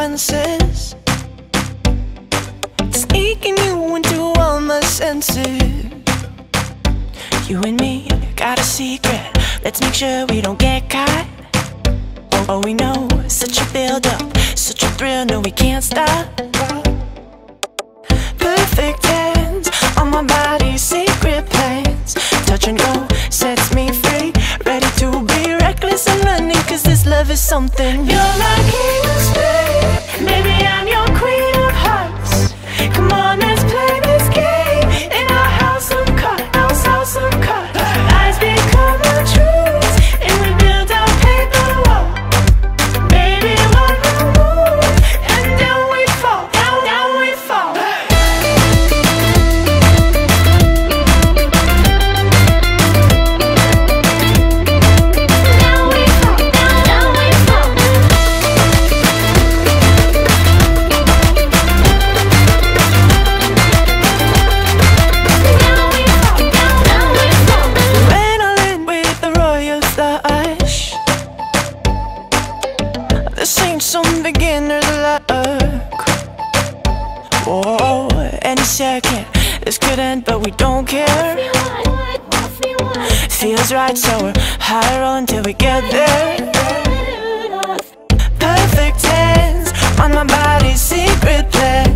consequences, sneaking you into all my senses. You and me got a secret, let's make sure we don't get caught. Oh, we know, such a build-up, such a thrill, no we can't stop. Perfect hands on my body, secret plans, touch and go sets me free, ready to be reckless and running, cause this love is something. You're my king of Spain, maybe I'm your queen of hearts. Come on, let's play this game in our house of cards, house of cards. Lies become our truths, and we build our paper wall. Baby, one more move, and down we fall, down we fall. This ain't some beginner's luck. Whoa, any second this could end, but we don't care. Feels right, so we're higher on till we get there. Perfect hands on my body, secret plan,